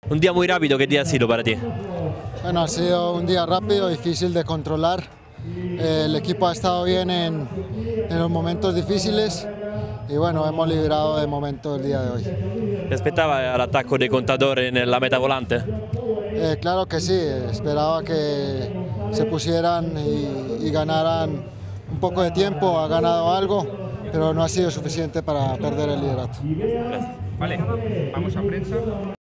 Un día muy rápido, ¿qué día ha sido para ti? Bueno, ha sido un día rápido, difícil de controlar. El equipo ha estado bien en los momentos difíciles y bueno, hemos librado de momento el día de hoy. ¿Te esperaba el ataque de Contador en la meta volante? Claro que sí, esperaba que se pusieran y ganaran un poco de tiempo, ha ganado algo, pero no ha sido suficiente para perder el liderato. Gracias. Vale, vamos a prensa.